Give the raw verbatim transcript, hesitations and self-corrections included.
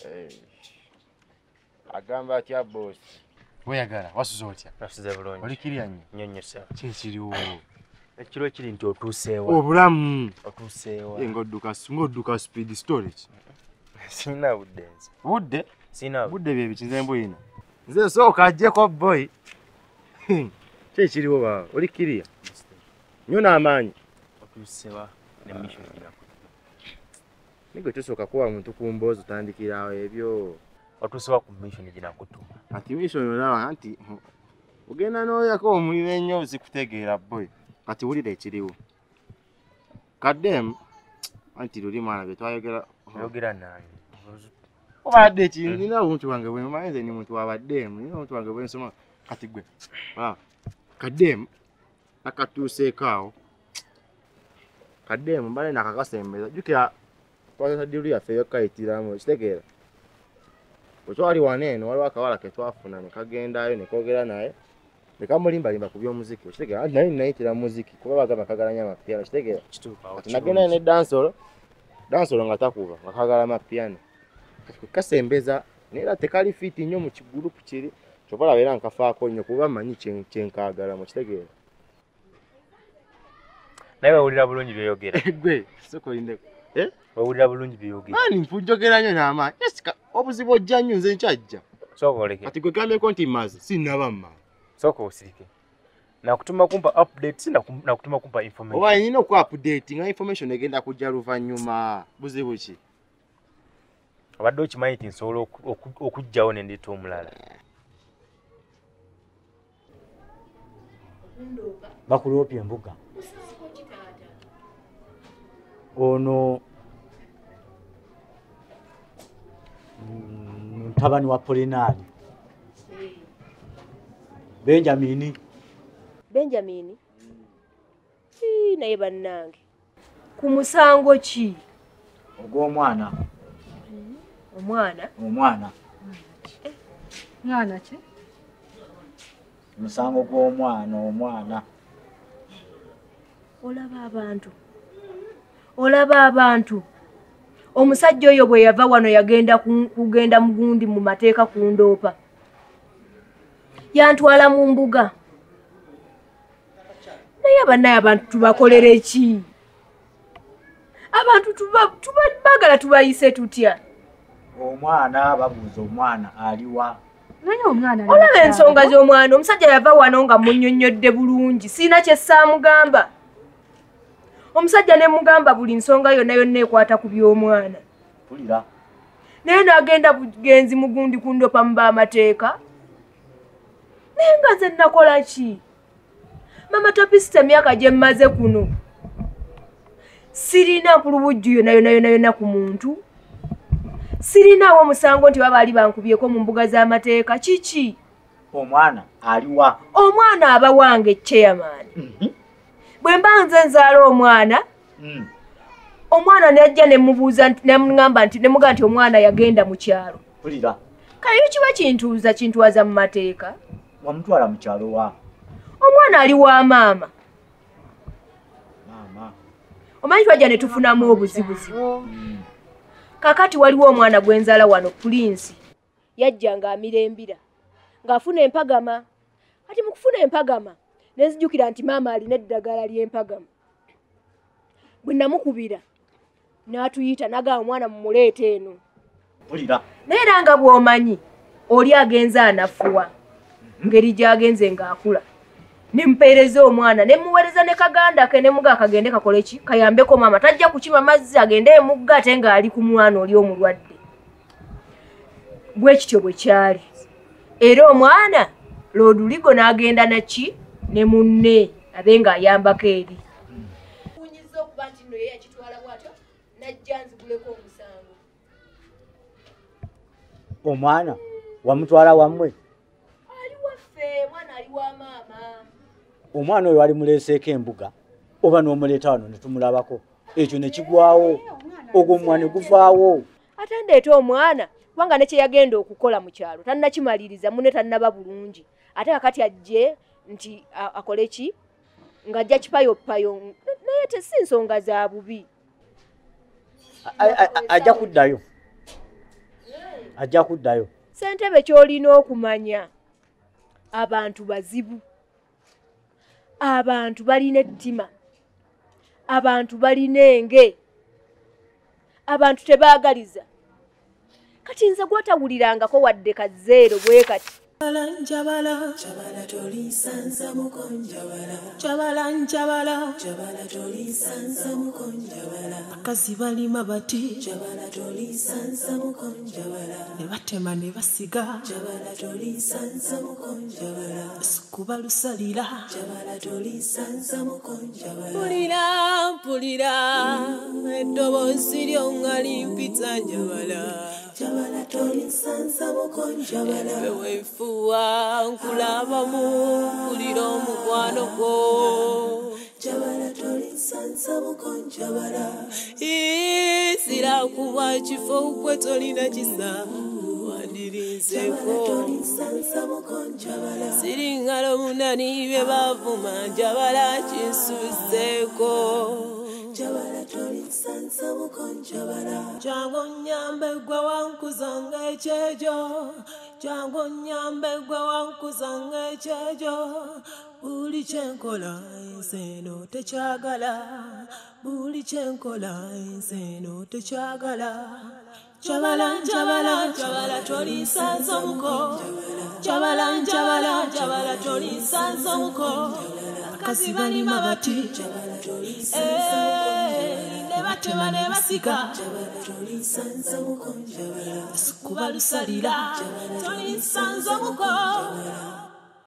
agamba atya boss. Weyagala wasuze otya? Nasuze bulungi. Olikirya nnyo? Nnyonnyo ssebo. Ki ekiriwo? Ekiro kiri nti otuuseewa. Obulamu. Otuuseewa. Ng'odduka ng'odduka speed storage. Sina budde nze. Budde? Sina budde bye biki nze mbuyina. Nze sooka ajjeko boy. Ki ekiriwo baba? Olikirya? Nnyo n'amaanyi. Otuuseewa ne mission gina. Nigwe tusooka kuwa muntu ku mboozi otandikirawo ebyo. Otuuseewa ku mission gina kutuma. Ati mission olaba nti ogenda n'oyako omuliro ennyo zikutegeera boy. Kati wulira ekiriwo. Kaddem anti luli mwana bye twayogera oyogera nange. Obadde ki nina omuntu wange bwe mmanyize ni muntu wabaddemu nina omuntu wange bwe nsoma kati gwe. Ah Kaddem akatuuseeko awo. Kaddem mbale nakakasembeza jukira kwa diru yaffe yokayitiramu kitegeera. Bwetwali waneeno waliwo akawala ke twafuna ne kagendayo ne koogera naye ne kamulimbalimba ku by'omuziki kitegeera naye nayitira muziki kuba bagamba kagalanya amapiano kitegeera. Nagenda ne dansolo dansolo nga takuba nga kagala amapiano kasembeza neera tekali fiti nnyo mu kigulupu kiri kyobala beera nkafaako nnyo kuba manyi kyenkagala mu kitegeera. Naye wawulira bulungi byeyogera. Gwe sokolindeko. Eh? Wawulira bulungi byeyogera. Ani mpunjogera nnyo n'amaanyi. Yesika obuzibu ojja nnyo nze nkyajja. Sooka oleke. Kati gwe gambeko nti mmaze sinnaba mma. Sooka osirike. Nakutuma kumpa updates nakutuma kumpa information. Oba nina oku update nga information egenda kujja luvannyuma. Buzibu ki? Abadde okimanyi nti nsobola okujjawo ne ndeeta omulala. Bakuloopya embuga. Ono mutabani wa Polinari. Benjamini. Benjamini? Ii naye bannange. Ku musango ki? Ogw'omwana. Omwana? Omwana. Mwana ki? Musango gw'omwana omwana. Olaba abantu. Olaba abantu. Omusajja oyo bwe yava wano yagenda kugenda mugundi mu mateeka ku ndoopa. Yantwala mu mbuga. Naye bannaye abantu tubakolere ki? Abantu tuba bagala tubayise tutya? Omwana babuuza omwana aliwa. Naye omwana olaba ensonga z'omwana omusajja yava wano nga munnyonnyodde bulungi sina kye saamugamba. Omusajja ne mugamba buli nsonga yonna yonna ekwata ku by'omwana. Pulira. Naye n'agenda bugenzi mugundi ku ndopa mu b'amateeka. Naye nga nze nakola ki? Mama Topisita emyaka gye mmaze kuno. Sirina mpulubujju yonna yonna yonna yonna ku muntu. Sirinaawo omusango nti babaali bankubyeko mu mbuga z'amateeka kiki? Omwana aliwa. Omwana aba wange chairman. Bwe mba nze nzaala omwana omwana n'ajja ne mubuuza ne mungamba nti ne muga nti omwana yagenda mu kyalo. Pulira. Kale kiba kintuuza kintuwaza mu mateeka. Wamutwala mu kyalo wa? Omwana ali wa maama. Maama. Omanyi twajja ne tufunamu obuzibuzibu. Kakati waliwo omwana gwe nzaala wano Prince. Yajja ng'amirembira ng'afuna empagama. Kati mu kufuna empagama nenzijukira nti maama alina eddagala ly'empagama. Bwe namukubira n'atuyita n'agamba omwana mumuleeta eno. Pulira. Naye era nga bw'omanyi oli agenza anafuwa ngeri gy'agenze ng'akula. Ne mpeereza omwana ne muweereza ne kaganda ke ne muga kagende kakole ki kayambeko maama tajja kukima mazzi agende emugga ate ng'ali ku mwana oli omulwadde. Bwe kityo bwe kyali. Era omwana Looduligo n'agenda naki ne munne abe ng'ayambako eri. Kunyiza okuba nti nno ye yakitwala bw'atyo najja nziguleko omusango. Omwana wamutwala wammwe? Ali waffe, mwana ali wa maama. Omwana oyo wali muleeseeko embuga oba n'omuleeta wano ne tumulabako ekyo ne kigwawo ogwo omwana guvaawo. Ate ndeeta omwana kubanga ne kye yagenda okukola mu kyalo tannakimaliriza munne tannaba bulungi ate kakati ajje nti akole ki ng'ajja kipayopayo naye tesi nsonga za bubi. Ajja kuddayo. ajja kuddayo. Ssentebe ky'olina okumanya abantu bazibu, abantu balina ettima, abantu balina enge, abantu tebaagaliza. Kati nze gw'otawulirangako wadde kazeero bwe kati. Njabala njabala tolisanza mukonjabala njabala njabala njabala tolisanza mukonjabala akazi balima bati njabala tolisanza mukonjabala ne batema ne basiga njabala tolisanza mukonjabala kuba lusalira njabala tolisanza mukonjabala pulira pulira eddoboozi lyonga limpita njabala njabala tolisanza mukonjabala wefuwa nkulaba mu kulira omukwano gwo njabala tolisanza mukonjabala isira kuba kifo kwe tolina kisa wandirinzeko tolisanza mukonjabala siringalo munani bye bavuma njabala kinsuzeeko njabala tolisanza mukonjabala jango nyambe gwe wankuzanga ekyejo jango nyambe gwe wankuzanga ekyejo buli kyenkola enseno tekyagala buli kyenkola enseno tekyagala njabala njabala njabala tolisanza muko njabala njabala njabala tolisanza muko akazi balima bati njabala tolisanza ne batema ne basiga njabala tolisanza muko njabala kuba lusalira tolisanza